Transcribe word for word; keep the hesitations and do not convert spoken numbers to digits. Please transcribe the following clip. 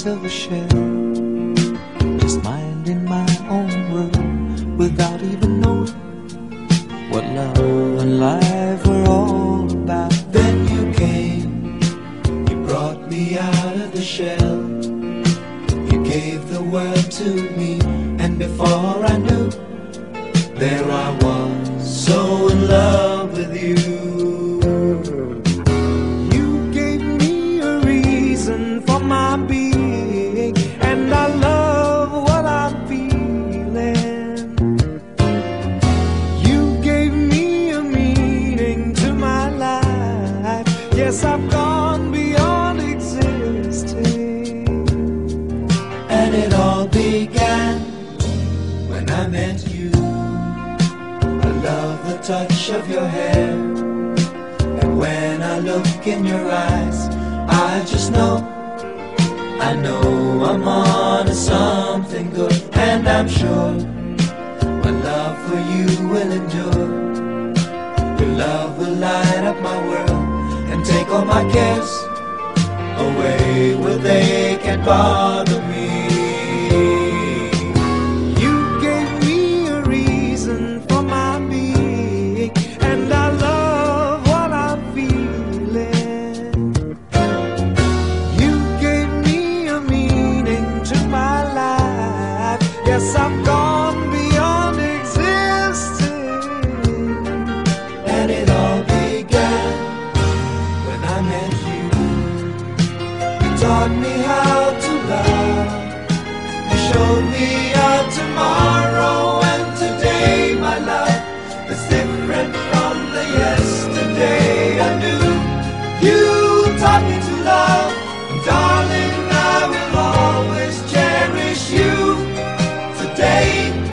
silver shell, just minding my own world without even knowing what love and life were all about. Then you came, you brought me out of the shell, you gave the world to me, and before I knew, there I was, so in love with you. You gave me a reason for my being, and I love what I'm feeling. You gave me a meaning to my life. Yes, I've gone beyond existing. And it all began when I met you. I love the touch of your hair, and when I look in your eyes, I just know, I know I'm on to something good. And I'm sure my love for you will endure. Your love will light up my world and take all my cares away where they can't bother me. Yes, I've gone beyond existing. And it all began when I met you. You taught me how to love. You showed me a tomorrow.